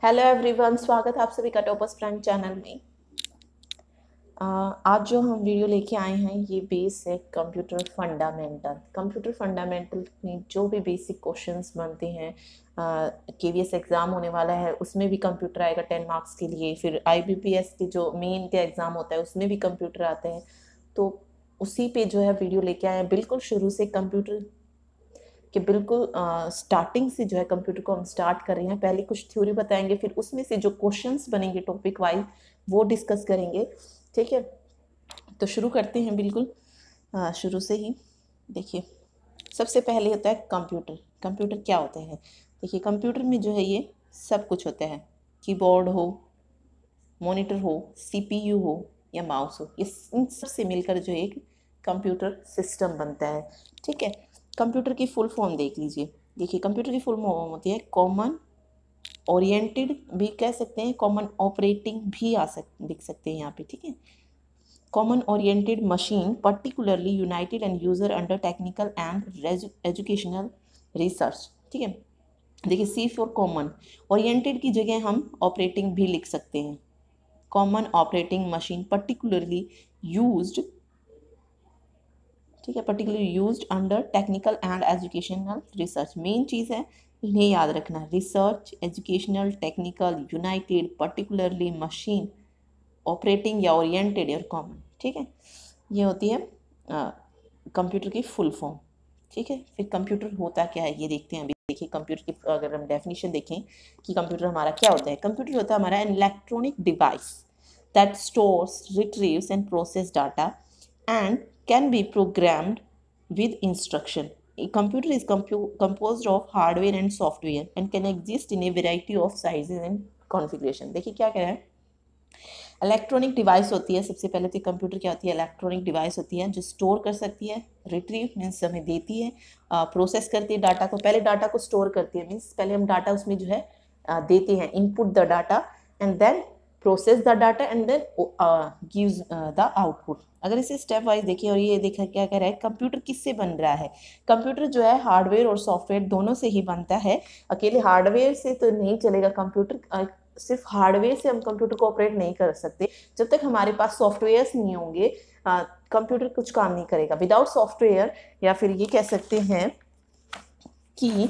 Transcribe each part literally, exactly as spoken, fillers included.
Hello everyone, स्वागत है आप सभी का टॉपर्स प्राइम चैनल में। आ, आज जो हम वीडियो लेके आए हैं ये बेस है कंप्यूटर फंडामेंटल। कंप्यूटर फंडामेंटल में जो भी बेसिक क्वेश्चंस बनते हैं, केवीएस एग्ज़ाम होने वाला है उसमें भी कंप्यूटर आएगा टेन मार्क्स के लिए। फिर आईबीपीएस के जो मेन का एग्ज़ाम होता है उसमें भी कंप्यूटर आते हैं। तो उसी पे जो है वीडियो लेके आए हैं, बिल्कुल शुरू से कंप्यूटर कि बिल्कुल स्टार्टिंग से जो है कंप्यूटर को हम स्टार्ट कर रहे हैं। पहले कुछ थ्योरी बताएंगे, फिर उसमें से जो क्वेश्चंस बनेंगे टॉपिक वाइज वो डिस्कस करेंगे। ठीक है, तो शुरू करते हैं बिल्कुल आ, शुरू से ही। देखिए, सबसे पहले होता है कंप्यूटर। कंप्यूटर क्या होता है? देखिए, कंप्यूटर में जो है ये सब कुछ होता है। कीबोर्ड हो, मॉनिटर हो, सीपीयू हो या माउस हो, ये इन सब से मिलकर जो एक कंप्यूटर सिस्टम बनता है। ठीक है, कंप्यूटर की फुल फॉर्म देख लीजिए। देखिए, कंप्यूटर की फुल फॉर्म होती है कॉमन ओरिएंटेड, भी कह सकते हैं कॉमन ऑपरेटिंग भी आ सक लिख सकते हैं यहाँ पे। ठीक है, common oriented machine particularly united and user under technical and educational research. ठीक है, देखिए सी फॉर कॉमन, ओरिएंटेड की जगह हम ऑपरेटिंग भी लिख सकते हैं। Common operating machine particularly used, ठीक है, particularly used under technical and educational research. Main चीज़ है, इन्हें याद रखना, research, educational, technical, united, particularly, machine, operating या ओरिएंटेड और कॉमन। ठीक है, ये होती है कंप्यूटर की फुल फॉर्म। ठीक है, फिर कंप्यूटर होता क्या है ये देखते हैं अभी। देखिए, कंप्यूटर की अगर हम डेफिनेशन देखें कि कंप्यूटर हमारा क्या होता है। कंप्यूटर होता है हमारा an electronic device that stores, retrieves and process data and can be programmed with instruction. A computer is compu- composed of hardware and software and can exist in a variety of sizes and configuration. देखिए क्या कह रहा है, electronic device होती है। सबसे पहले तो कंप्यूटर क्या होती है, इलेक्ट्रॉनिक डिवाइस होती है जो स्टोर कर सकती है, रिट्रीव मीन्स हमें देती है, प्रोसेस uh, करती है डाटा को। पहले डाटा को स्टोर करती है मीन्स पहले हम डाटा उसमें जो है uh, देते हैं, input the data and then process the data and then gives the output. अगर इसे स्टेप वाइज देखिए, और ये देखा क्या कह रहा है, कंप्यूटर किससे बन रहा है। कंप्यूटर जो है हार्डवेयर और सॉफ्टवेयर दोनों से ही बनता है। अकेले हार्डवेयर से तो नहीं चलेगा कंप्यूटर, सिर्फ हार्डवेयर से हम कंप्यूटर को ऑपरेट नहीं कर सकते। जब तक हमारे पास सॉफ्टवेयर्स नहीं होंगे कंप्यूटर कुछ काम नहीं करेगा। विदाउट सॉफ्टवेयर, या फिर ये कह सकते हैं कि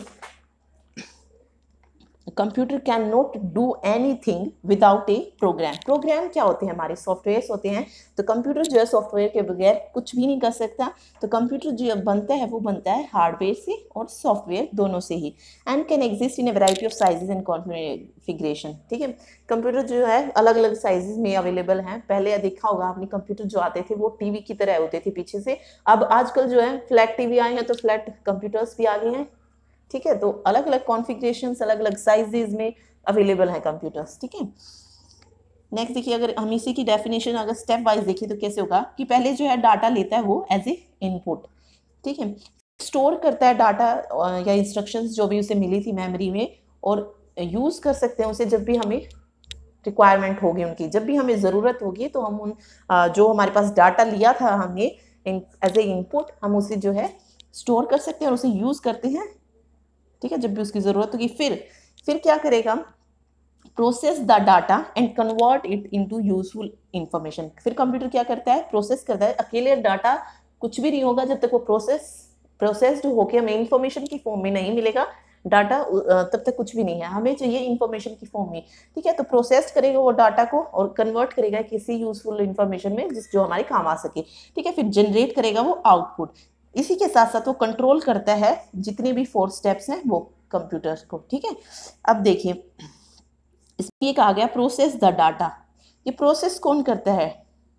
computer cannot do anything without a program. Program क्या होते हैं, हमारे सॉफ्टवेयर होते हैं। तो कंप्यूटर जो है सॉफ्टवेयर के बगैर कुछ भी नहीं कर सकता। तो कंप्यूटर जो बनता है वो बनता है हार्डवेयर से और सॉफ्टवेयर दोनों से ही। And can exist in a variety of sizes and configuration. ठीक है, कंप्यूटर जो है अलग अलग साइजेस में अवेलेबल हैं। पहले देखा होगा आपने, कंप्यूटर जो आते थे वो टीवी की तरह होते थे पीछे से। अब आजकल जो है फ्लैट टीवी आए हैं, तो फ्लैट कंप्यूटर्स भी आ गए हैं। ठीक है, तो अलग अलग कॉन्फ़िगरेशंस, अलग अलग साइजेस में अवेलेबल है कंप्यूटर्स। ठीक है, नेक्स्ट देखिए, अगर हम इसी की डेफिनेशन अगर स्टेप वाइज देखिए तो कैसे होगा कि पहले जो है डाटा लेता है वो एज ए इनपुट। ठीक है, स्टोर करता है डाटा या इंस्ट्रक्शंस जो भी उसे मिली थी मेमोरी में, और यूज कर सकते हैं उसे जब भी हमें रिक्वायरमेंट होगी उनकी। जब भी हमें ज़रूरत होगी तो हम उन जो हमारे पास डाटा लिया था हमने एज ए इनपुट, हम उसे जो है स्टोर कर सकते हैं और उसे यूज करते हैं। ठीक है, जब भी उसकी ज़रूरत होगी। फिर फिर क्या करेगा, process the data and convert it into useful information. फिर कंप्यूटर क्या करता है, प्रोसेस करता है। अकेले डाटा कुछ भी नहीं होगा जब तक वो प्रोसेस प्रोसेस्ड होकर हमें इंफॉर्मेशन की फॉर्म में नहीं मिलेगा डाटा, तब तक कुछ भी नहीं है। हमें चाहिए इंफॉर्मेशन की फॉर्म में। ठीक है, तो प्रोसेस करेगा वो डाटा को और कन्वर्ट करेगा किसी यूजफुल इंफॉर्मेशन में जिस जो हमारे काम आ सके। ठीक है, फिर जनरेट करेगा वो आउटपुट। इसी के साथ साथ वो कंट्रोल करता है जितने भी फोर स्टेप्स हैं वो कंप्यूटर को। ठीक है, अब देखिए इसमें ये कहा गया प्रोसेस द डाटा। ये प्रोसेस कौन करता है,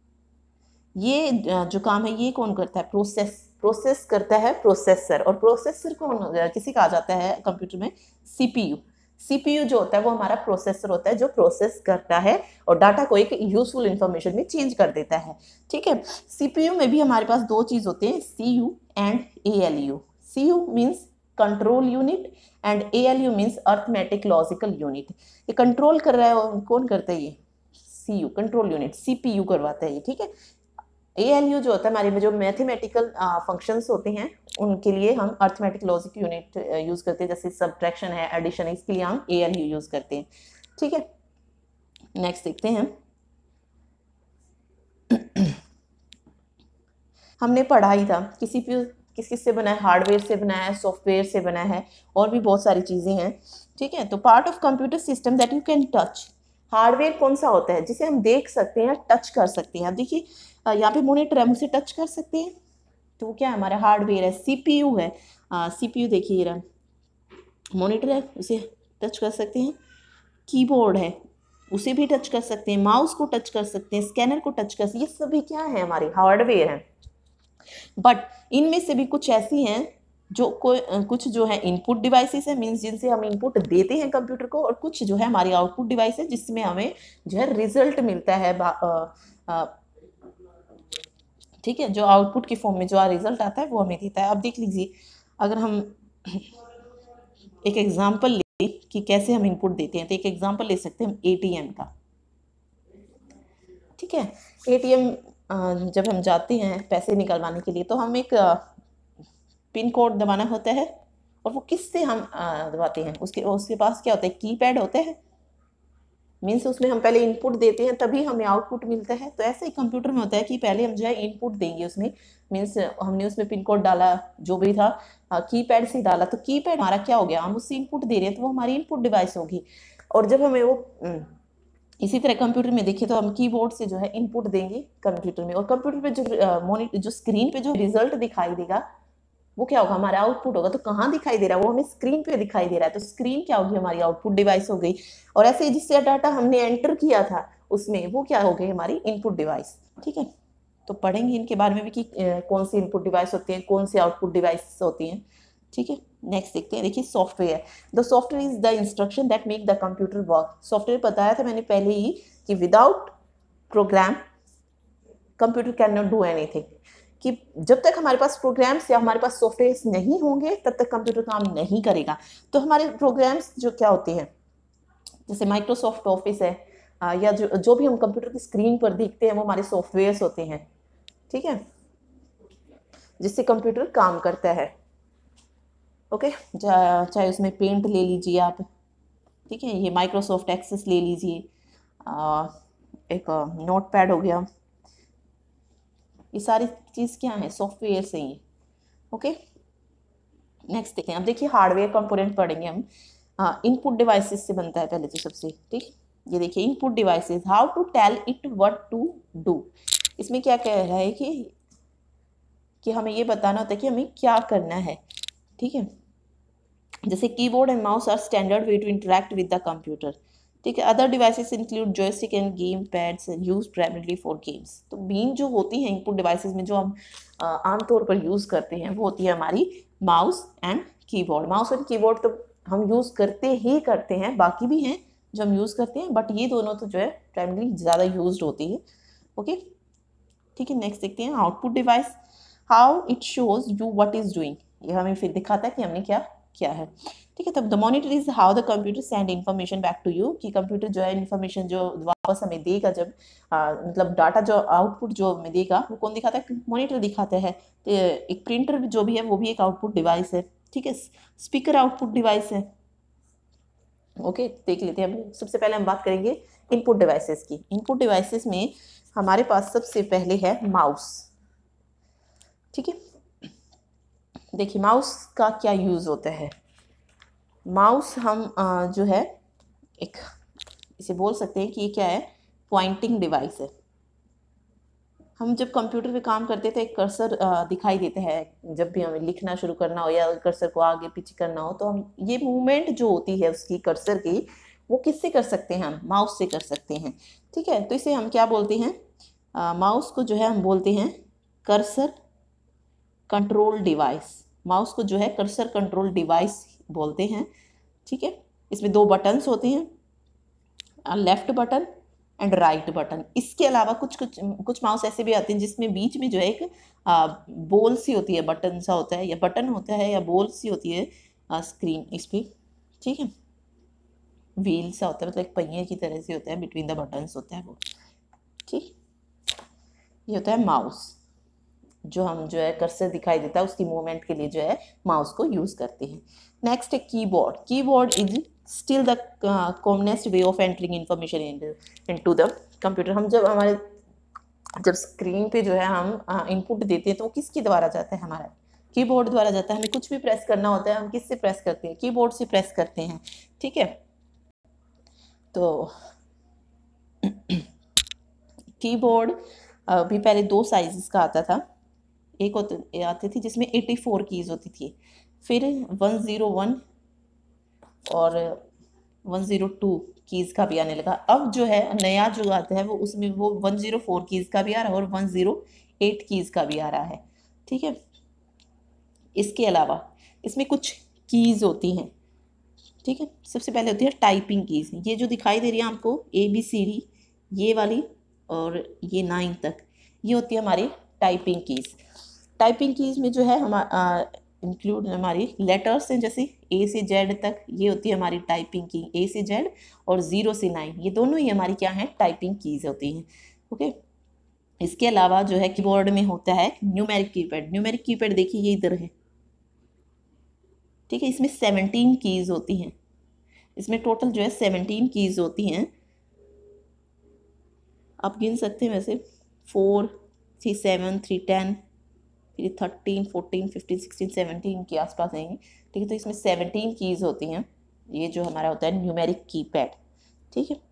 ये जो काम है ये कौन करता है, प्रोसेस प्रोसेस करता है प्रोसेसर। और प्रोसेसर कौन किसी कहा जाता है कंप्यूटर में, सीपीयू। सीपीयू जो होता है वो हमारा प्रोसेसर होता है जो प्रोसेस करता है और डाटा को एक यूजफुल इंफॉर्मेशन में चेंज कर देता है। ठीक है, सीपीयू में भी हमारे पास दो चीज होते हैं, CU and ALU. CU means control unit and ALU means arithmetic logical unit. ये कंट्रोल कर रहा है, कौन करता है ये, सीयू कंट्रोल यूनिट, सीपीयू करवाता है ये। ठीक है, एएलयू जो होता है हमारे में जो मैथमेटिकल फंक्शंस होते हैं उनके लिए हम अर्थमेटिक लॉजिक यूनिट यूज करते हैं, जैसे सब्ट्रैक्शन है, एडिशन है, इसके लिए हम एएलयू यूज करते हैं। ठीक है, नेक्स्ट देखते हैं। हमने पढ़ा ही था किसी भी किस किस से बना है, हार्डवेयर से बना है, सॉफ्टवेयर से बना है, और भी बहुत सारी चीज़ें हैं। ठीक है, तो part of computer system that you can touch. Hardware कौन सा होता है? जिसे हम देख सकते हैं, टच कर सकते हैं। अब देखिए यहाँ पे मॉनिटर है, हम उसे टच कर सकते हैं, तो वो क्या है? हमारा हार्डवेयर है। सीपीयू है, सीपीयू देखिए ये रहा, मॉनिटर है, उसे टच कर सकते हैं। कीबोर्ड है, उसे भी टच कर सकते हैं। माउस को टच कर सकते हैं, स्कैनर को टच कर सकते हैं। ये सभी क्या है? हमारे हार्डवेयर हैं। बट इनमें से भी कुछ ऐसी हैं जो कोई कुछ जो है इनपुट डिवाइसेस है, मींस जिनसे हम इनपुट देते हैं कंप्यूटर को, और कुछ जो है हमारी आउटपुट डिवाइस है जिसमें हमें जो है रिजल्ट मिलता है। ठीक है, जो आउटपुट की फॉर्म में जो रिजल्ट आता है वो हमें देता है। अब देख लीजिए, अगर हम एक एग्जांपल ले कि कैसे हम इनपुट देते हैं, तो एक एग्जांपल ले सकते हैं हम एटीएम का। ठीक है, एटीएम जब हम जाते हैं पैसे निकलवाने के लिए, तो हम एक पिन कोड दबाना होता है, और वो किससे हम दबाते हैं? उसके उसके पास क्या होता है? कीपैड होता है। मीन्स उसमें हम पहले इनपुट देते हैं तभी हमें आउटपुट मिलता है। तो ऐसे ही कंप्यूटर में होता है कि पहले हम जो है इनपुट देंगे उसमें, मीन्स हमने उसमें पिन कोड डाला, जो भी था कीपैड से डाला, तो कीपैड हमारा क्या हो गया? हम उससे इनपुट दे रहे हैं, तो वो हमारी इनपुट डिवाइस होगी। और जब हमें वो इसी तरह कंप्यूटर में देखिए तो हम कीबोर्ड से जो है इनपुट देंगे कंप्यूटर में, और कंप्यूटर पे जो मॉनिटर जो स्क्रीन पे जो रिजल्ट दिखाई देगा वो क्या होगा? हमारा आउटपुट होगा। तो कहाँ दिखाई दे रहा है? वो हमें स्क्रीन पे दिखाई दे रहा है। तो स्क्रीन क्या होगी? हमारी आउटपुट डिवाइस हो गई। और ऐसे जिससे डाटा हमने एंटर किया था उसमें, वो क्या हो गई? हमारी इनपुट डिवाइस। ठीक है, तो पढ़ेंगे इनके बारे में भी कि कौन सी इनपुट डिवाइस होती है, कौन सी आउटपुट डिवाइस होती हैं। ठीक है, नेक्स्ट देखते हैं। देखिए software, the software is the instruction that make the computer work. Software बताया था मैंने पहले ही कि without program computer cannot do anything, कि जब तक हमारे पास प्रोग्राम्स या हमारे पास सॉफ्टवेयर नहीं होंगे तब तक कंप्यूटर काम नहीं करेगा। तो हमारे प्रोग्राम्स जो क्या होते हैं, जैसे माइक्रोसॉफ्ट ऑफिस है, या जो जो भी हम कंप्यूटर की स्क्रीन पर देखते हैं वो हमारे सॉफ्टवेयर्स होते हैं। ठीक है, जिससे कंप्यूटर काम करता है। ओके, चाहे उसमें पेंट ले लीजिए आप, ठीक है, ये माइक्रोसॉफ्ट एक्सेस ले लीजिए, एक नोट पैड हो गया, ये सारी चीज़ क्या है? सॉफ्टवेयर से ही। ओके, नेक्स्ट देखते हैं। अब देखिए हार्डवेयर कंपोनेंट पढ़ेंगे हम। हाँ, इनपुट डिवाइसेस से बनता है पहले तो सबसे। ठीक, ये देखिए input devices, how to tell it what to do. इसमें क्या कह रहा है कि कि हमें ये बताना होता है कि हमें क्या करना है। ठीक है, जैसे keyboard and mouse are standard way to interact with the computer. ठीक है, other devices include joystick and game pads and use primarily for games. तो मेन जो होती हैं इनपुट डिवाइसेस में जो हम आमतौर पर यूज़ करते हैं वो होती है हमारी माउस एंड कीबोर्ड। माउस और कीबोर्ड तो हम यूज़ करते ही करते हैं, बाकी भी हैं जो हम यूज़ करते हैं, बट ये दोनों तो जो है प्राइमरीली ज़्यादा यूज होती है। ओके, ठीक है, नेक्स्ट देखते हैं output device, how it shows you what is doing. ये हमें फिर दिखाता है कि हमने क्या क्या है। ठीक है, तब the monitor is how the computer send information back to you, कि कंप्यूटर जो है इन्फॉर्मेशन जो वापस हमें देगा, जब आ, मतलब डाटा जो आउटपुट जो हमें देगा वो कौन दिखाता है? मॉनिटर दिखाता है। तो एक प्रिंटर जो भी है वो भी एक आउटपुट डिवाइस है। ठीक है, स्पीकर आउटपुट डिवाइस है। ओके, देख लेते हैं। सबसे पहले हम बात करेंगे इनपुट डिवाइसेस की। इनपुट डिवाइसेस में हमारे पास सबसे पहले है माउस। ठीक है, देखिए माउस का क्या यूज़ होता है। माउस हम आ, जो है एक इसे बोल सकते हैं कि ये क्या है? पॉइंटिंग डिवाइस है। हम जब कंप्यूटर पे काम करते थे एक कर्सर दिखाई देता है, जब भी हमें लिखना शुरू करना हो या कर्सर को आगे पीछे करना हो, तो हम ये मूवमेंट जो होती है उसकी कर्सर की, वो किससे कर सकते हैं? हम माउस से कर सकते हैं। ठीक है, तो इसे हम क्या बोलते हैं? माउस को जो है हम बोलते हैं कर्सर कंट्रोल डिवाइस। माउस को जो है कर्सर कंट्रोल डिवाइस बोलते हैं। ठीक है, इसमें दो बटन्स होते हैं, left button and right button. इसके अलावा कुछ कुछ कुछ माउस ऐसे भी आते हैं जिसमें बीच में जो है एक बोल सी होती है, बटन सा होता है, या बटन होता है या बोल सी होती है आ, स्क्रीन इस पर। ठीक है, व्हील सा होता है, मतलब एक पहिए की तरह से होता है, बिटवीन द बटन्स होता है वो। ठीक, ये होता है माउस, जो हम जो है कर्सर दिखाई देता है उसकी मूवमेंट के लिए जो है माउस को यूज़ करते हैं। नेक्स्ट है keyboard. Keyboard is still the commonest way of entering information into the computer. हम जब हमारे जब स्क्रीन पे जो है हम इनपुट देते हैं तो वो किसके द्वारा जाता है, हमारा कीबोर्ड द्वारा जाता है। हमें कुछ भी प्रेस करना होता है हम किससे प्रेस करते हैं, कीबोर्ड से प्रेस करते हैं, ठीक है। तो कीबोर्ड भी पहले दो साइज़ का आता था, एक होते आती थी जिसमें चौरासी कीज़ होती थी, फिर एक सौ एक और एक सौ दो कीज़ का भी आने लगा। अब जो है नया जो आता है वो उसमें वो एक सौ चार कीज़ का भी आ रहा है और एक सौ आठ कीज़ का भी आ रहा है, ठीक है। इसके अलावा इसमें कुछ कीज़ होती हैं, ठीक है। सबसे पहले होती है टाइपिंग कीज़, ये जो दिखाई दे रही है आपको ए बी सी डी ये वाली और ये नाइन तक, ये होती है हमारी टाइपिंग कीज़। टाइपिंग कीज़ में जो है हम इंक्लूड हमारी लेटर्स हैं, जैसे ए से जेड तक, ये होती है हमारी टाइपिंग की, ए से जेड और ज़ीरो से नाइन, ये दोनों ही हमारी क्या हैं, टाइपिंग कीज़ होती हैं, ओके। इसके अलावा जो है कीबोर्ड में होता है न्यूमेरिक कीपैड। न्यूमेरिक कीपैड देखिए ये इधर है, ठीक है। इसमें सेवनटीन कीज़ होती हैं, इसमें टोटल जो है सेवनटीन कीज़ होती हैं, आप गिन सकते हैं वैसे, four three seven three ten फिर thirteen fourteen fifteen sixteen seventeen के आसपास आएंगे, ठीक है। तो इसमें सेवनटीन कीज़ होती हैं, ये जो हमारा होता है न्यूमेरिक कीपैड, ठीक है।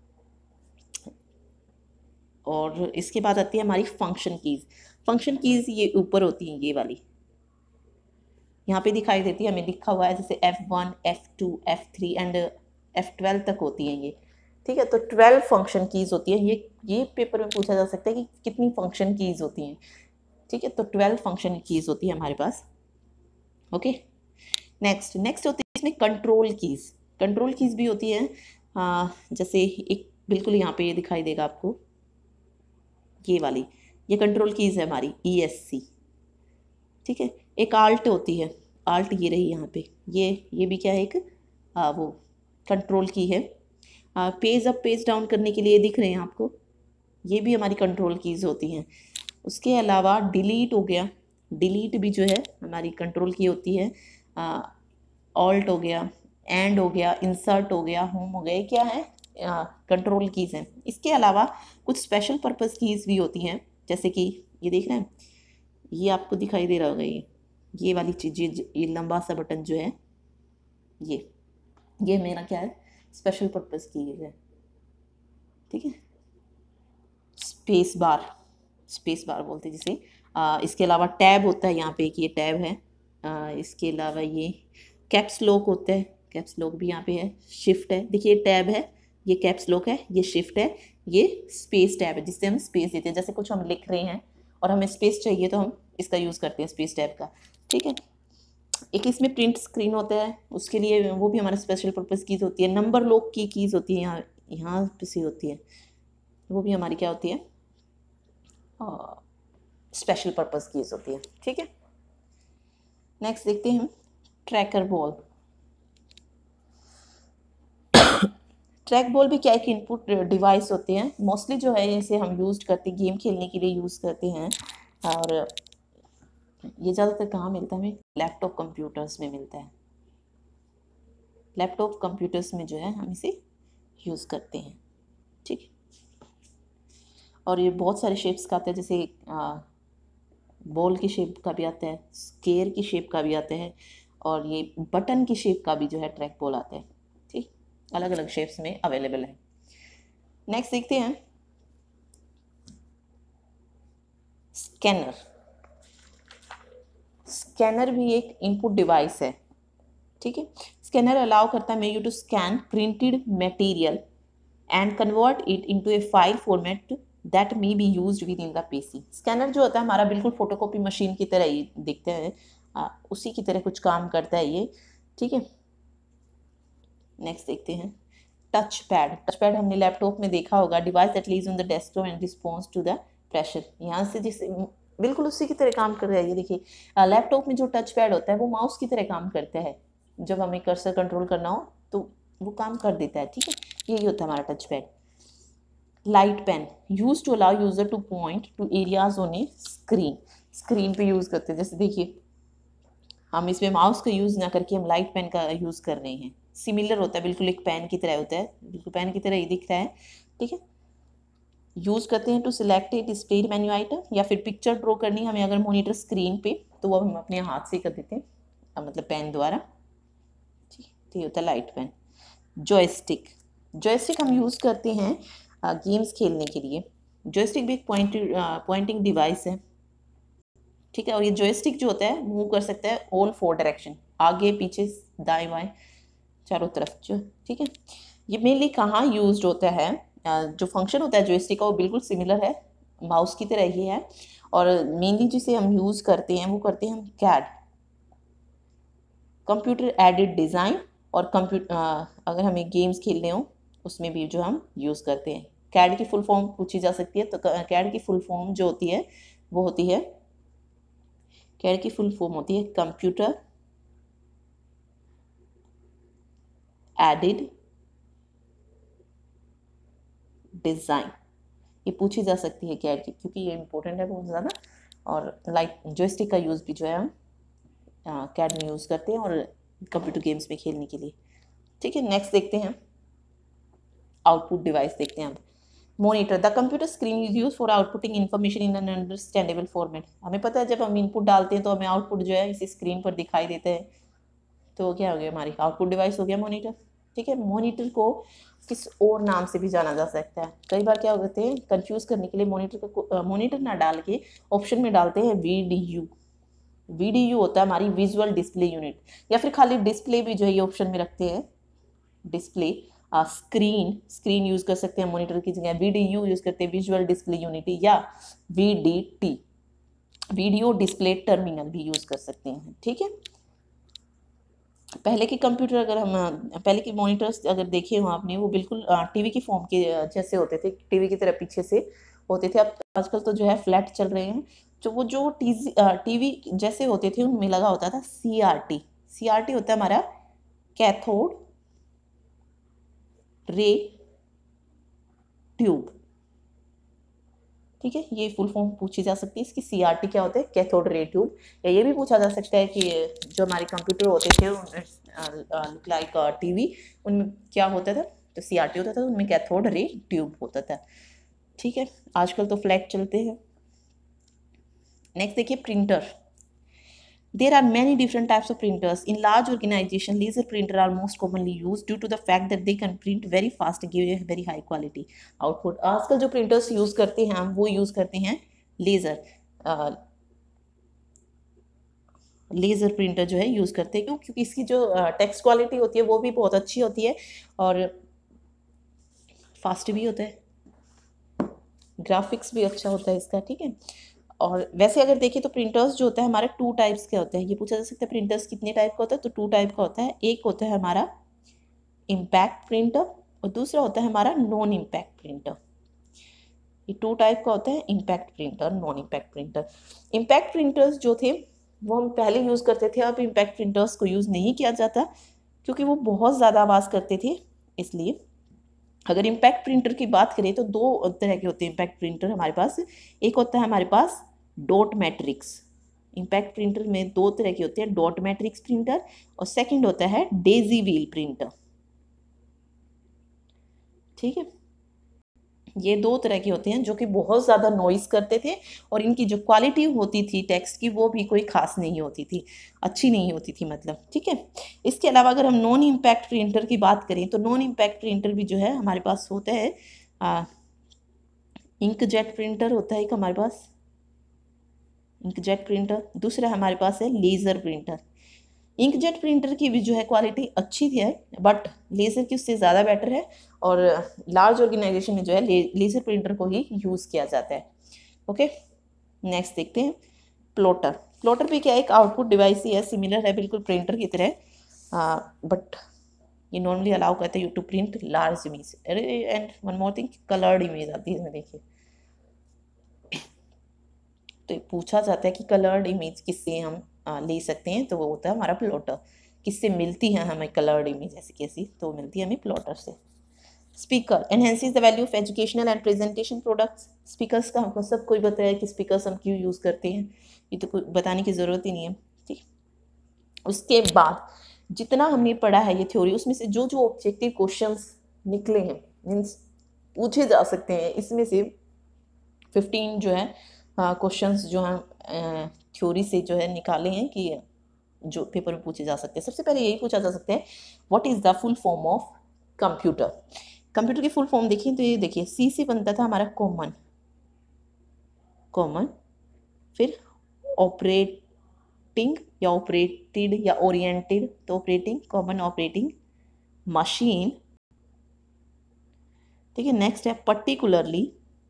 और इसके बाद आती है हमारी फंक्शन कीज़। फंक्शन कीज़ ये ऊपर होती हैं, ये वाली यहाँ पे दिखाई देती है, हमें लिखा हुआ है जैसे F one F two F three and F twelve तक होती हैं ये, ठीक है। तो ट्वेल्व फंक्शन कीज़ होती है, ये ये पेपर में पूछा जा सकता है कि कितनी फंक्शन कीज़ होती हैं, ठीक है। तो ट्वेल्व फंक्शन कीज़ होती है हमारे पास, ओके। नेक्स्ट नेक्स्ट होती है इसमें कंट्रोल कीज़। कंट्रोल कीज़ भी होती है, आ, जैसे एक बिल्कुल यहाँ पे ये दिखाई देगा आपको, ये वाली, ये कंट्रोल कीज़ है हमारी ई एस सी, ठीक है। एक आल्ट होती है, आल्ट ये रही यहाँ पे, ये ये भी क्या है, एक आ, वो कंट्रोल की है। आ, पेज अप पेज डाउन करने के लिए दिख रहे हैं आपको, ये भी हमारी कंट्रोल कीज़ होती हैं। उसके अलावा डिलीट हो गया, डिलीट भी जो है हमारी कंट्रोल की होती है। ऑल्ट हो गया, एंड हो गया, इंसर्ट हो गया, होम हो गया, क्या है, कंट्रोल कीज़ हैं। इसके अलावा कुछ स्पेशल पर्पस कीज़ भी होती हैं, जैसे कि ये देख रहे हैं, ये आपको दिखाई दे रहा होगा, ये ये वाली चीज़, ये ये लंबा सा बटन जो है, ये ये मेरा क्या है, स्पेशल पर्पस कीज़ है, ठीक है। स्पेस बार, स्पेस बार बोलते हैं जिसे। आ, इसके अलावा टैब होता है, यहाँ पे एक ये टैब है। आ, इसके अलावा ये कैप्स लॉक होता है, कैप्स लॉक भी यहाँ पे है। शिफ्ट है, देखिए टैब है, ये कैप्स लॉक है, ये शिफ्ट है, ये स्पेस टैब है जिससे हम स्पेस देते हैं, जैसे कुछ हम लिख रहे हैं और हमें स्पेस चाहिए तो हम इसका यूज़ करते हैं, स्पेस टैब का, ठीक है। एक इसमें प्रिंट स्क्रीन होता है, उसके लिए वो भी हमारा स्पेशल पर्पस कीज़ होती है। नंबर लॉक की कीज़ होती है, यहाँ यहाँ पे से होती है, वो भी हमारी क्या होती है, स्पेशल पर्पस कीज़ होती है, ठीक है। नेक्स्ट देखते हैं हम ट्रैकर बॉल। ट्रैक बॉल भी क्या एक इनपुट डिवाइस होते हैं, मोस्टली जो है इसे हम यूज़ करते हैं गेम खेलने के लिए यूज़ करते हैं, और ये ज़्यादातर कहाँ मिलता है, हमें लैपटॉप कंप्यूटर्स में मिलता है। लैपटॉप कंप्यूटर्स में जो है हम इसे यूज़ करते हैं, ठीक है। और ये बहुत सारे शेप्स का आता है, जैसे बॉल की शेप का भी आता है, स्केयर की शेप का भी आता है, और ये बटन की शेप का भी जो है ट्रैक बॉल आता है, ठीक, अलग अलग शेप्स में अवेलेबल है। नेक्स्ट देखते हैं स्कैनर। स्कैनर भी एक इनपुट डिवाइस है, ठीक है। स्कैनर अलाउ करता है may you to scan printed material and convert it into a file format that may be used with in the PC. Scanner जो होता है हमारा बिल्कुल फोटोकॉपी मशीन की तरह ही दिखते हैं, आ, उसी की तरह कुछ काम करता है ये, ठीक है। नेक्स्ट देखते हैं टच पैड। टच पैड हमने लैपटॉप में देखा होगा, device that lives on the desktop and response to the pressure. यहाँ से जिस बिल्कुल उसी की तरह काम कर रहा है, ये देखिए लैपटॉप में जो टच पैड होता है वो माउस की तरह काम करता है, जब हमें कर्सर कंट्रोल करना हो तो वो काम कर देता है, ठीक है। यही होता है हमारा touch pad. Light pen use to allow user to point to areas on a screen. Screen पे यूज़ करते हैं, जैसे देखिए हम इसमें माउस का यूज़ ना करके हम लाइट पेन का यूज़ कर रहे हैं, सिमिलर होता है, बिल्कुल एक पेन की तरह होता है, बिल्कुल पेन की तरह ही दिख रहा है, ठीक है। यूज़ करते हैं to select a displayed menu item, या फिर पिक्चर ड्रॉ करनी हमें अगर मॉनिटर स्क्रीन पे, तो वो हम अपने हाथ से कर देते हैं, मतलब पेन द्वारा, ठीक। तो ये होता है लाइट पेन। जॉयस्टिक, जॉयस्टिक हम यूज़ करते हैं गेम्स खेलने के लिए। जॉयस्टिक भी एक पॉइंट पॉइंटिंग डिवाइस है, ठीक है। और ये जॉयस्टिक जो होता है मूव कर सकता है ऑल फोर डायरेक्शन, आगे पीछे दाएं बाएं चारों तरफ जो, ठीक है। ये मेनली कहाँ यूज्ड होता है, जो फंक्शन होता है जॉयस्टिक का वो बिल्कुल सिमिलर है, माउस की तरह ही है। और मेनली जिसे हम यूज़ करते हैं वो करते हैं हम कैड, कंप्यूटर एडेड डिज़ाइन, और कंप्यूटर अगर हमें गेम्स खेलने हो उसमें भी जो हम यूज़ करते हैं। कैड की फुल फॉर्म पूछी जा सकती है, तो कैड की फुल फॉर्म जो होती है वो होती है, कैड की फुल फॉर्म होती है कंप्यूटर एडेड डिज़ाइन। ये पूछी जा सकती है कैड की, क्योंकि ये इंपॉर्टेंट है बहुत ज़्यादा। और लाइक जॉयस्टिक का यूज़ भी जो है हम कैड में यूज़ करते हैं और कंप्यूटर गेम्स में खेलने के लिए, ठीक है। नेक्स्ट देखते हैं आउटपुट डिवाइस, देखते हैं अब monitor. The computer screen is use for outputting information in an understandable format. हमें पता है जब हम इनपुट डालते हैं तो हमें आउटपुट जो है इसी स्क्रीन पर दिखाई देता है, तो क्या हो गया, हमारी आउटपुट डिवाइस हो गया मॉनिटर, ठीक है। मॉनिटर को किस और नाम से भी जाना जा सकता है। कई बार क्या होते हैं, कंफ्यूज करने के लिए मॉनिटर को मॉनिटर ना डाल के ऑप्शन में डालते हैं V D U. V D U होता है हमारी विजुअल डिस्प्ले यूनिट, या फिर खाली डिस्प्ले भी जो है ये ऑप्शन में रखते हैं, डिस्प्ले स्क्रीन, स्क्रीन यूज कर सकते हैं मॉनिटर की जगह, वी डी यू यूज करते हैं विजुअल डिस्प्ले यूनिट, या V D T video display terminal भी यूज कर सकते हैं, ठीक है। पहले के कंप्यूटर अगर हम पहले के मॉनिटर्स अगर देखे हो आपने, वो बिल्कुल टीवी की फॉर्म के जैसे होते थे, टीवी की तरह पीछे से होते थे। अब आजकल तो जो है फ्लैट चल रहे हैं, जो वो जो टीवी जैसे होते थे उनमें लगा होता था C R T. C R T होता है हमारा कैथोड रे ट्यूब, ठीक है। ये फुल फॉर्म पूछी जा सकती है इसकी, सीआरटी क्या होता है, कैथोड रे ट्यूब। या ये भी पूछा जा सकता है कि जो हमारे कंप्यूटर होते थे लाइक टीवी, उनमें क्या होता था, तो सीआरटी होता था, उनमें कैथोड रे ट्यूब होता था, ठीक है। आजकल तो फ्लैट चलते हैं। नेक्स्ट देखिए printer. There are many different types of printers. In large organization, laser printer are most commonly used due to the fact that they can print very fast and give a very high quality output. आजकल जो printers use करते हैं हम वो use करते हैं laser laser printer जो है यूज़ करते हैं। क्यों? क्योंकि इसकी जो टेक्स्ट क्वालिटी होती है वो भी बहुत अच्छी होती है और फास्ट भी होता है, ग्राफिक्स भी अच्छा होता है इसका, ठीक है। और वैसे अगर देखिए तो प्रिंटर्स जो होता है हमारे टू टाइप्स के होते हैं। ये पूछा जा सकता है प्रिंटर्स कितने टाइप का होता है, तो टू टाइप का होता है। एक होता है हमारा इम्पैक्ट प्रिंटर और दूसरा होता है हमारा नॉन इम्पैक्ट प्रिंटर। ये टू टाइप का होता है, impact printer, non impact printer. Impact printers जो थे वो हम पहले यूज़ करते थे, अब इम्पैक्ट प्रिंटर्स को यूज़ नहीं किया जाता क्योंकि वो बहुत ज़्यादा आवाज़ करते थे, इसलिए। अगर इम्पैक्ट प्रिंटर की बात करें तो दो तरह के होते हैं इम्पैक्ट प्रिंटर हमारे पास। एक होता है हमारे पास डॉट मैट्रिक्स। इम्पैक्ट प्रिंटर में दो तरह के होते हैं, डॉट मैट्रिक्स प्रिंटर और सेकंड होता है डेजी व्हील प्रिंटर, ठीक है। ये दो तरह के होते हैं जो कि बहुत ज़्यादा नॉइज़ करते थे और इनकी जो क्वालिटी होती थी टेक्स्ट की वो भी कोई खास नहीं होती थी, अच्छी नहीं होती थी मतलब, ठीक है। इसके अलावा अगर हम नॉन इम्पैक्ट प्रिंटर की बात करें तो नॉन इम्पैक्ट प्रिंटर भी जो है हमारे पास होता है, इंकजेट प्रिंटर होता है एक हमारे पास, इंकजेट प्रिंटर। दूसरा हमारे पास है लेज़र प्रिंटर। इंकजेट प्रिंटर की भी जो है क्वालिटी अच्छी है बट लेज़र की उससे ज़्यादा बेटर है और लार्ज ऑर्गेनाइजेशन में जो है ले, लेज़र प्रिंटर को ही यूज़ किया जाता है, ओके। नेक्स्ट देखते हैं प्लॉटर। प्लॉटर भी क्या एक आउटपुट डिवाइस ही है, सिमिलर है बिल्कुल प्रिंटर की तरह, बट ये नॉर्मली अलाउ करते हैं you to print large image. And one more thing, coloured image आती है इसमें, देखिए। तो पूछा जाता है कि कलर्ड इमेज किससे हम आ, ले सकते हैं, तो वो होता है हमारा प्लॉटर। किससे मिलती है हमें कलर्ड इमेज ऐसी कैसी, तो मिलती है हमें प्लॉटर से। Speaker enhances the value of educational and presentation products. Speakers का हमको सब कोई बताया कि स्पीकर्स हम क्यों यूज़ करते हैं, ये तो कोई बताने की ज़रूरत ही नहीं है, ठीक। उसके बाद जितना हमने पढ़ा है ये थ्योरी, उसमें से जो जो ऑब्जेक्टिव क्वेश्चंस निकले हैं, मीन्स पूछे जा सकते हैं, इसमें से फिफ्टीन जो है क्वेश्चंस जो हैं थ्योरी से जो है निकाले हैं कि जो पेपर में पूछे जा सकते हैं। सबसे पहले यही पूछा जा सकता है, what is the full form of computer. Computer की फुल फॉर्म देखिए तो ये देखिए, सी से बनता था हमारा कॉमन, कॉमन, फिर ऑपरेटिंग या ऑपरेटेड या ओरिएंटेड, तो ऑपरेटिंग, कॉमन ऑपरेटिंग मशीन। ठीक है, नेक्स्ट है particularly,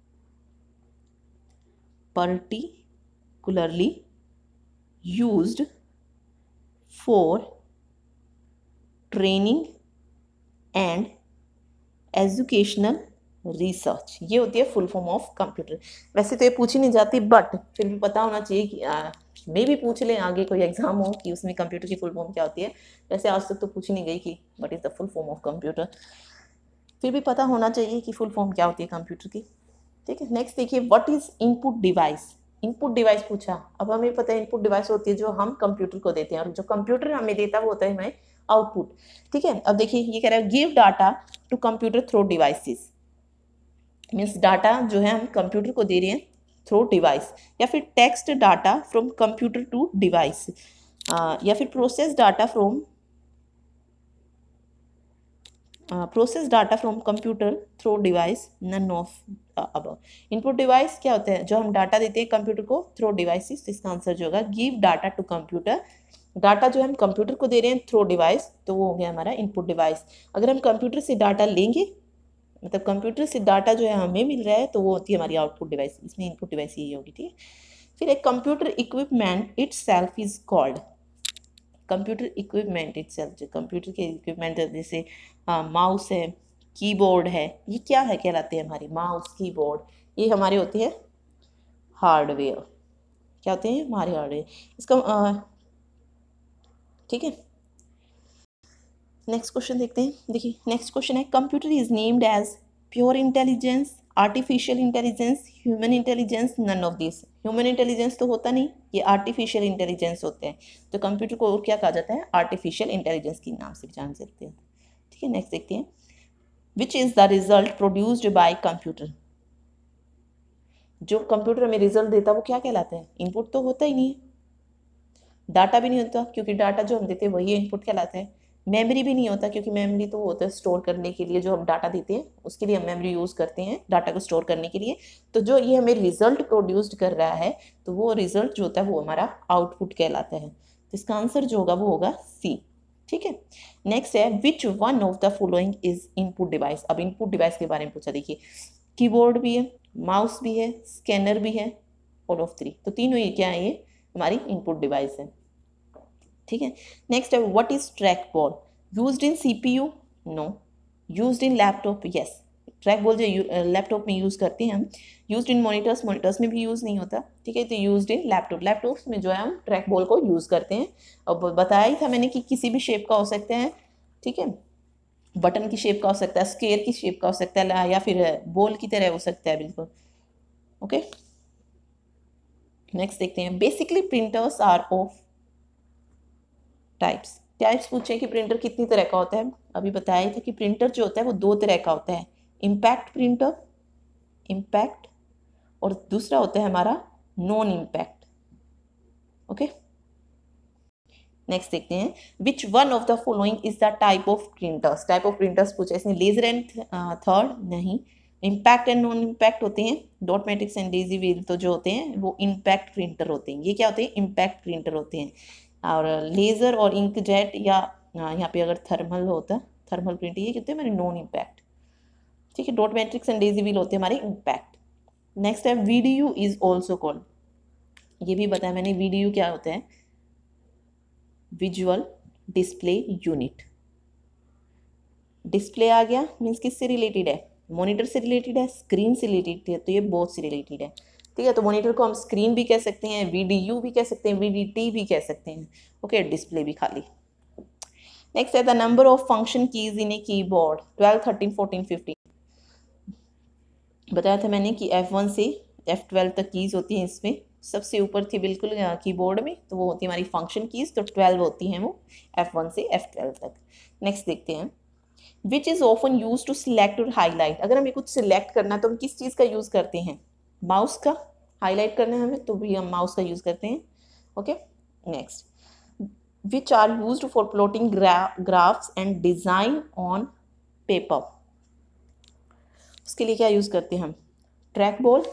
particularly used for training and educational research. ये होती है फुल फॉर्म ऑफ कंप्यूटर। वैसे तो ये पूछी नहीं जाती, बट फिर भी पता होना चाहिए कि मे भी पूछ लें आगे कोई एग्जाम हो कि उसमें कंप्यूटर की फुल फॉर्म क्या होती है। वैसे आज तक तो पूछी नहीं गई कि what is the full form of computer, फिर भी पता होना चाहिए कि फुल फॉर्म क्या होती है कंप्यूटर की। ठीक है, नेक्स्ट देखिए, what is input device. Input device पूछा, अब हमें पता है इनपुट डिवाइस होती है जो हम कंप्यूटर को देते हैं, और जो कंप्यूटर हमें देता है वो होता है हमें आउटपुट। ठीक है, अब देखिए ये कह रहा है give data to computer through devices, means data जो है हम कंप्यूटर को दे रहे हैं थ्रू डिवाइस, या फिर text data from computer to device, या फिर process data from process data from computer through device, none of above. Input device क्या होता है, जो हम डाटा देते हैं कंप्यूटर को थ्रू डिवाइसेस, इसका आंसर जो होगा give data to computer. Data जो हम कंप्यूटर को दे रहे हैं थ्रू डिवाइस, तो वो हो गया हमारा इनपुट डिवाइस। अगर हम कंप्यूटर से डाटा लेंगे, मतलब कंप्यूटर से डाटा जो है हमें मिल रहा है, तो वो होती है हमारी आउटपुट डिवाइस। इसमें इनपुट डिवाइस यही होगी। ठीक है, फिर एक computer equipment itself is called, computer equipment itself, जो कंप्यूटर के इक्विपमेंट जैसे माउस है, कीबोर्ड है, ये क्या है कहलाते हैं हमारे माउस कीबोर्ड, ये हमारे होते हैं हार्डवेयर। क्या होते हैं हमारे हार्डवेयर, इसका ठीक है। नेक्स्ट क्वेश्चन देखते हैं। देखिए नेक्स्ट क्वेश्चन है, computer is named as pure intelligence, artificial intelligence, human intelligence, none of this. Human intelligence तो होता नहीं, ये आर्टिफिशियल इंटेलिजेंस होते हैं। तो कंप्यूटर को और क्या कहा जाता है, आर्टिफिशियल इंटेलिजेंस के नाम से जान सकते हैं। ठीक है, नेक्स्ट देखते हैं, which is the result produced by computer. जो कंप्यूटर हमें रिजल्ट देता है वो क्या कहलाता है, इनपुट तो होता ही नहीं है, डाटा भी नहीं होता क्योंकि डाटा जो हम देते हैं वही इनपुट कहलाता है, मेमोरी भी नहीं होता क्योंकि मेमोरी तो होता है स्टोर करने के लिए, जो हम डाटा देते हैं उसके लिए हम मेमोरी यूज़ करते हैं डाटा को स्टोर करने के लिए। तो जो ये हमें रिजल्ट प्रोड्यूस्ड कर रहा है, तो वो रिजल्ट जो होता है वो हमारा आउटपुट कहलाता है। तो इसका आंसर जो होगा वो होगा सी। ठीक है, नेक्स्ट है, which one of the following is input device. अब इनपुट डिवाइस के बारे में पूछा। देखिए कीबोर्ड भी है, माउस भी है, स्कैनर भी है, ऑल ऑफ थ्री। तो तीनों ये क्या है, ये हमारी इनपुट डिवाइस है। ठीक है, नेक्स्ट है, what is track ball, used in CPU, no, used in laptop, yes. Track ball जो लैपटॉप में यूज़ करते हैं हम, यूज्ड इन मॉनिटर्स, मॉनिटर्स में भी यूज़ नहीं होता। ठीक है, तो यूज्ड इन लैपटॉप, लैपटॉप्स में जो है हम ट्रैक बॉल को यूज़ करते हैं। अब बताया ही था मैंने कि किसी भी शेप का हो सकता है। ठीक है, बटन की शेप का हो सकता है, स्क्वायर की शेप का हो सकता है, या फिर बॉल की तरह हो सकता है, बिल्कुल। ओके, नेक्स्ट देखते हैं, basically printers are of types. Types पूछे कि प्रिंटर कितनी तरह का होता है, अभी बताया था कि प्रिंटर जो होता है वो दो तरह का होता है, इम्पैक्ट प्रिंटर, इम्पैक्ट, और दूसरा होता है हमारा नॉन इम्पैक्ट। ओके, नेक्स्ट देखते हैं, which one of the following is the type of printers. Type of printers पूछे इसने, लेजर एंड थर्ड नहीं, इम्पैक्ट एंड नॉन इम्पैक्ट होते हैं। Dot matrix and daisy wheel तो जो होते हैं वो इम्पैक्ट प्रिंटर होते हैं, ये क्या होते हैं, इम्पैक्ट प्रिंटर होते हैं। और लेज़र और इंक जेट, या यहाँ पे अगर थर्मल होता, थर्मल प्रिंट, ये कहते हैं हमारे नॉन इम्पैक्ट। ठीक है, dot matrix and daisy wheel होते हैं हमारे इम्पैक्ट। नेक्स्ट है, वीडीयू इज ऑल्सो कॉल्ड, ये भी बताया मैंने, वीडीयू क्या होता है, विजुअल डिस्प्ले यूनिट। डिस्प्ले आ गया, मीन्स किससे रिलेटेड है, मॉनिटर से रिलेटेड है, स्क्रीन से रिलेटेड है, तो ये बोथ से रिलेटेड है। ठीक है, तो मॉनिटर को हम स्क्रीन भी कह सकते हैं, वीडीयू भी कह सकते हैं, वीडीटी भी कह सकते हैं। ओके, डिस्प्ले भी खाली। नेक्स्ट है, the number of function keys in a keyboard, twelve, thirteen, fourteen, fifteen. बताया था मैंने कि एफ वन से एफ ट्वेल्व तक कीज होती हैं इसमें। सबसे ऊपर थी बिल्कुल कीबोर्ड में, तो वो होती है हमारी फंक्शन कीज, तो ट्वेल्व होती हैं वो एफ वन से एफ ट्वेल्व तक। नेक्स्ट देखते हैं, which is often use to select और हाईलाइट। अगर हमें कुछ सिलेक्ट करना है तो हम किस चीज़ का यूज़ करते हैं, माउस का। हाईलाइट करना है हमें तो भी हम माउस का यूज़ करते हैं। Okay next, which are use for plotting graphs and design on paper. उसके लिए क्या यूज़ करते हैं हम, track ball,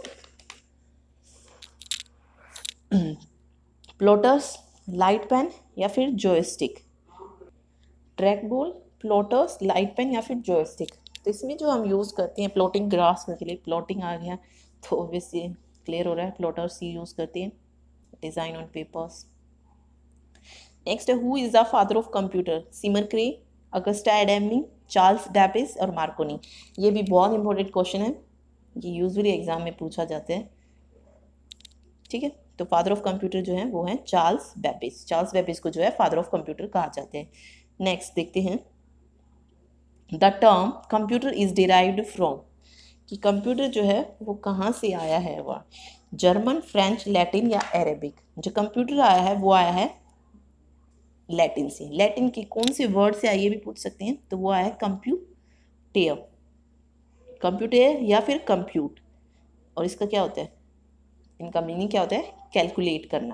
plotters, light pen या फिर joystick. Track ball, plotters, light pen या फिर जॉयस्टिक। तो इसमें जो हम यूज़ करते हैं प्लॉटिंग ग्राफ्स के लिए, प्लॉटिंग आ गया तो ऑब्वियसली क्लियर हो रहा है, प्लॉटर्स ही यूज़ करते हैं, डिज़ाइन ऑन पेपर्स। नेक्स्ट है, who is the father of computer, Seymour Cray, Augusta एडेमी, चार्ल्स डैपिस और मार्कोनी। ये भी बहुत इंपॉर्टेंट क्वेश्चन है, ये यूजुअली एग्जाम में पूछा जाता है। ठीक है, तो फादर ऑफ कंप्यूटर जो है वो है चार्ल्स बेबिज। चार्ल्स बेबिज को जो है फादर ऑफ कंप्यूटर कहा जाता है। नेक्स्ट देखते हैं, the term computer is derived from, कि कंप्यूटर जो है वो कहाँ से आया है, वह जर्मन, फ्रेंच, लैटिन या अरेबिक। जो कंप्यूटर आया है वो आया है लैटिन से। लैटिन की कौन से वर्ड से आइए भी पूछ सकते हैं, तो वो आया है कंप्यूटेयर, कंप्यूटर या फिर कंप्यूट। और इसका क्या होता है, इनका मीनिंग क्या होता है, कैलकुलेट करना।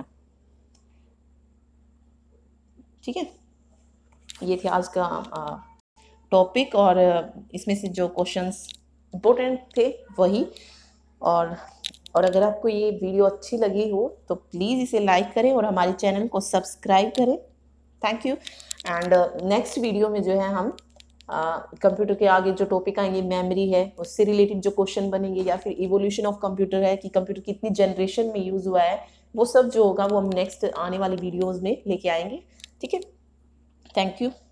ठीक है, ये थे आज का टॉपिक, और इसमें से जो क्वेश्चंस इम्पोर्टेंट थे वही। और और अगर आपको ये वीडियो अच्छी लगी हो तो प्लीज़ इसे लाइक करें और हमारे चैनल को सब्सक्राइब करें। Thank you. And next video में जो है हम कंप्यूटर uh, के आगे जो टॉपिक आएंगे, मेमोरी है, उससे रिलेटेड जो क्वेश्चन बनेंगे, या फिर इवोल्यूशन ऑफ कंप्यूटर है कि कंप्यूटर कितनी जनरेशन में यूज़ हुआ है, वो सब जो होगा वो हम नेक्स्ट आने वाले वीडियोज़ में लेके आएंगे। ठीक है, थैंक यू।